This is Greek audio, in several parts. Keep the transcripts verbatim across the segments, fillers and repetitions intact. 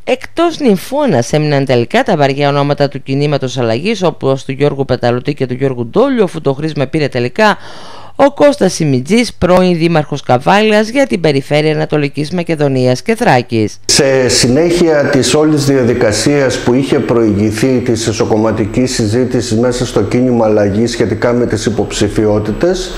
Εκτός νυμφώνας έμειναν τελικά τα βαριά ονόματα του κινήματος αλλαγής, όπως του Γιώργου Πεταλωτή και του Γιώργου Ντόλιου, αφού το χρήσμα πήρε τελικά ο Κώστας Σιμιτζής, πρώην δήμαρχος Καβάλας για την περιφέρεια Ανατολικής Μακεδονίας και Θράκης. Σε συνέχεια της όλης διαδικασίας που είχε προηγηθεί της εσωκομματικής συζήτησης μέσα στο κίνημα αλλαγής σχετικά με τις υποψηφιότητες,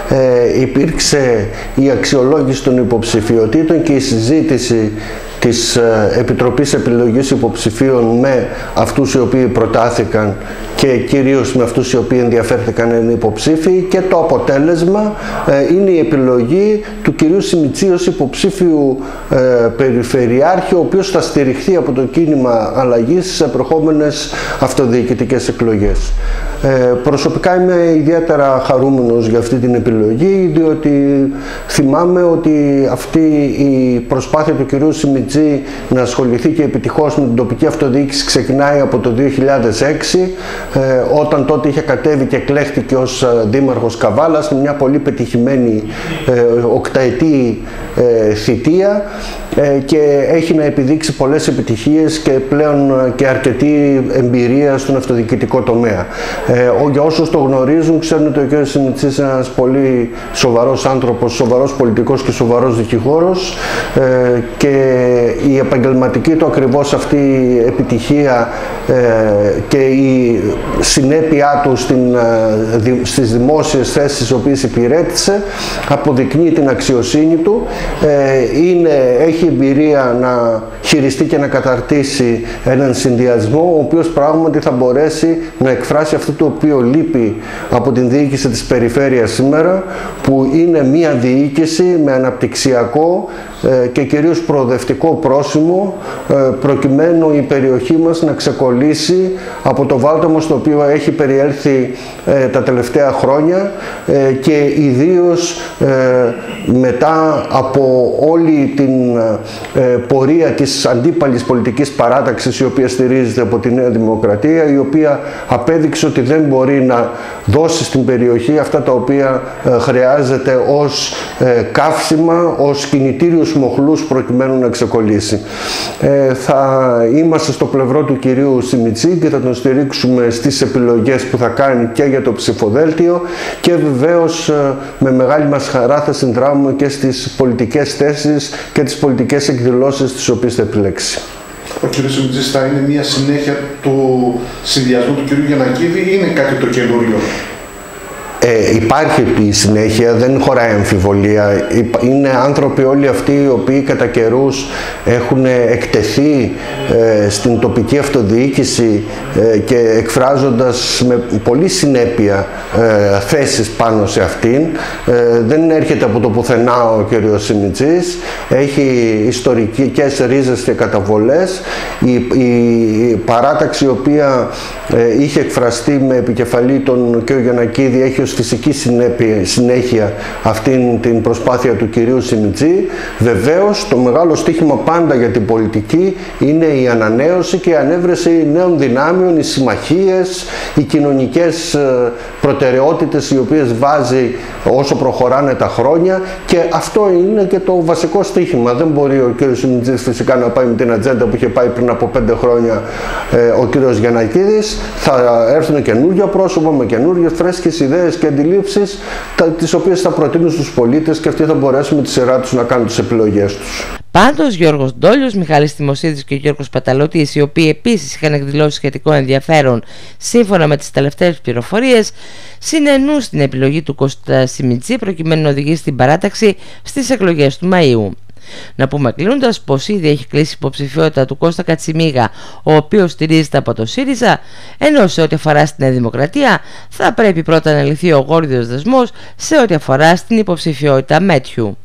ε, υπήρξε η αξιολόγηση των υποψηφιότητων και η συζήτηση της Επιτροπής Επιλογής Υποψηφίων με αυτούς οι οποίοι προτάθηκαν και κυρίως με αυτούς οι οποίοι ενδιαφέρθηκαν να είναι υποψήφιοι, και το αποτέλεσμα ε, είναι η επιλογή του κυρίου Σιμιτζή ως υποψήφιου ε, περιφερειάρχη, ο οποίος θα στηριχθεί από το κίνημα αλλαγής σε προχώμενες αυτοδιοικητικές εκλογές. Ε, προσωπικά είμαι ιδιαίτερα χαρούμενος για αυτή την επιλογή, διότι θυμάμαι ότι αυτή η προσπάθεια του κυρίου Σιμιτζή να ασχοληθεί και επιτυχώς με την τοπική αυτοδιοίκηση ξεκινάει από το δύο χιλιάδες έξι, ε, όταν τότε είχε κατέβει και εκλέχθηκε ως δήμαρχος Καβάλας με μια πολύ πετυχημένη ε, οκταετή ε, θητεία, ε, και έχει να επιδείξει πολλές επιτυχίες και πλέον και αρκετή εμπειρία στον αυτοδιοικητικό τομέα. Ε, για όσους το γνωρίζουν, ξέρουν ότι ο κ. Σιμιτζής είναι ένας πολύ σοβαρός άνθρωπος, σοβαρός πολιτικός και σοβαρός δικηγόρος, ε, και η επαγγελματική του ακριβώς αυτή επιτυχία ε, και η συνέπειά του στην, ε, στις δημόσιες θέσεις τις οποίες υπηρέτησε αποδεικνύει την αξιοσύνη του. Ε, είναι, έχει εμπειρία να χειριστεί και να καταρτήσει έναν συνδυασμό ο οποίος πράγματι θα μπορέσει να εκφράσει αυτό το οποίο λείπει από την διοίκηση της περιφέρειας σήμερα, που είναι μια διοίκηση με αναπτυξιακό και κυρίως προοδευτικό πρόσημο, προκειμένου η περιοχή μας να ξεκολλήσει από το βάλτομο στο οποίο έχει περιέλθει τα τελευταία χρόνια, και ιδίως μετά από όλη την πορεία της αντίπαλης πολιτικής παράταξης, η οποία στηρίζεται από τη Νέα Δημοκρατία, η οποία απέδειξε ότι δεν μπορεί να δώσει στην περιοχή αυτά τα οποία χρειάζεται ως καύσιμα, ως κινητήριους μοχλούς προκειμένου να ξεκολλήσει. Ε, θα είμαστε στο πλευρό του κυρίου Σιμιτζή και θα τον στηρίξουμε στις επιλογές που θα κάνει και για το ψηφοδέλτιο, και βεβαίως με μεγάλη μας χαρά θα συνδράμουμε και στις πολιτικές θέσεις και τις πολιτικές εκδηλώσεις τις οποίες θα επιλέξει. Ο κ. Σιμιτζής θα είναι μια συνέχεια του συνδυασμού του κ. Γιαννακίδη ή είναι κάτι το καινούριο? Ε, υπάρχει η συνέχεια, δεν χωράει αμφιβολία. Είναι άνθρωποι όλοι αυτοί οι οποίοι κατά καιρούς έχουν εκτεθεί ε, στην τοπική αυτοδιοίκηση ε, και εκφράζοντας με πολύ συνέπεια ε, θέσεις πάνω σε αυτήν. Ε, δεν έρχεται από το πουθενά ο κ. Σιμιτζής, έχει ιστορικές ρίζες και καταβολές. Η, η παράταξη η οποία ε, είχε εκφραστεί με επικεφαλή τον κ. Γιαννακίδη έχει ως φυσική συνέπεια, συνέχεια αυτήν την προσπάθεια του κυρίου Σιμιτζή. Βεβαίως το μεγάλο στίχημα πάντα για την πολιτική είναι η ανανέωση και η ανέβρεση νέων δυνάμεων, οι συμμαχίες, οι κοινωνικές προτεραιότητες οι οποίες βάζει όσο προχωράνε τα χρόνια, και αυτό είναι και το βασικό στίχημα. Δεν μπορεί ο κύριος Σιμιτζής φυσικά να πάει με την ατζέντα που είχε πάει πριν από πέντε χρόνια ε, ο κύριος Γιαννακίδης. Θα έρθουν καινούργια πρόσωπα με καινούργιες φρέσκες ιδέες και αντιλήψεις, τις οποίες θα προτείνουν στους πολίτες, και αυτοί θα μπορέσουν με τη σειρά τους να κάνουν τις επιλογές τους. Πάντως, Γιώργος Ντόλιος, Μιχάλης Τιμοσίδης και ο Γιώργος Πεταλωτής, οι οποίοι επίσης είχαν εκδηλώσει σχετικό ενδιαφέρον σύμφωνα με τις τελευταίες πληροφορίες, συνενούν στην επιλογή του Κώστα Σιμιτζή προκειμένου να οδηγήσει την παράταξη στις εκλογές του Μαΐου. Να πούμε κλείνοντας πως ήδη έχει κλείσει υποψηφιότητα του Κώστα Κατσιμίγα, ο οποίος στηρίζεται από το ΣΥΡΙΖΑ, ενώ σε ό,τι αφορά στην Νέα Δημοκρατία θα πρέπει πρώτα να λυθεί ο γόρδιος δεσμός σε ό,τι αφορά στην υποψηφιότητα Μέτιου.